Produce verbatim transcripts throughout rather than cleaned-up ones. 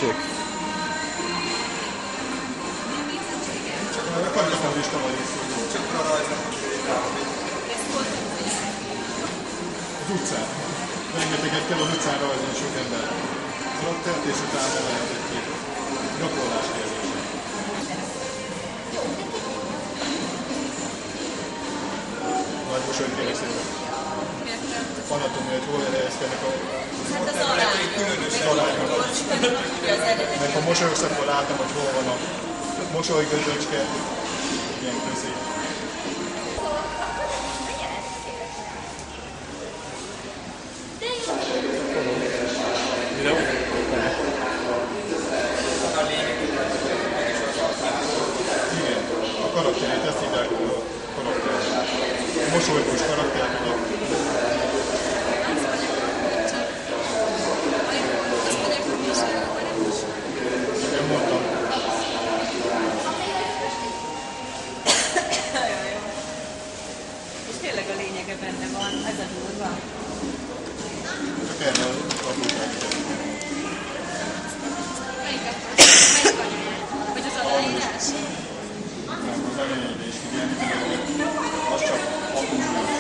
Tessék. Az utcán. Rengeteget kell az utcán rajzolni sok ember. Szaladt és utána lehet egy kép. Gyakorlás kérdése. Nagy mosolyt kérek szépen. Anatómia, hogy hol elhelyezkednek a... Hát az arányok. Mert ha mosolyogsz, akkor látom, hogy hol van a mosolygödöcske. Ilyen közé. Igen, a karakterét, ezt hívják a karakter. Mosolygós karakter, én mondtam. És tényleg a lényege benne van, ez a durva. Csak erre a kapultányt. Melyiket most? Melyik anyag? Vagy az aláírás? Nem, az anyanyedés, igen. Az csak apunknak.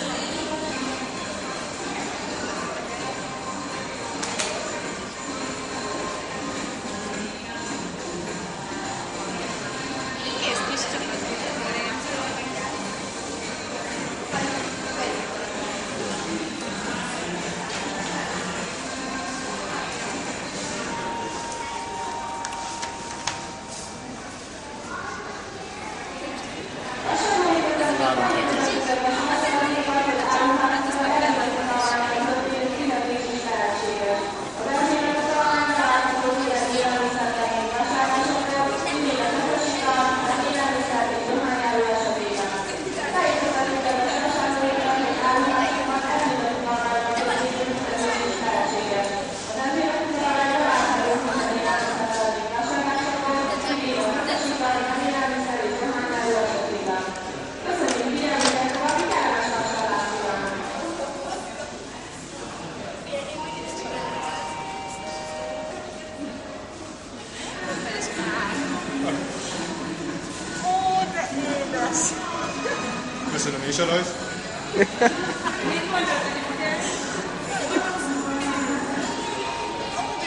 Ezt is csak az ügyelőrém. Köszönöm, és a rajz? Mit mondod, hogy ugye?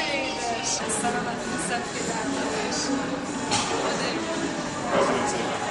Édes! Szaramat, szebb figyelmet, és azért... Köszönöm szépen.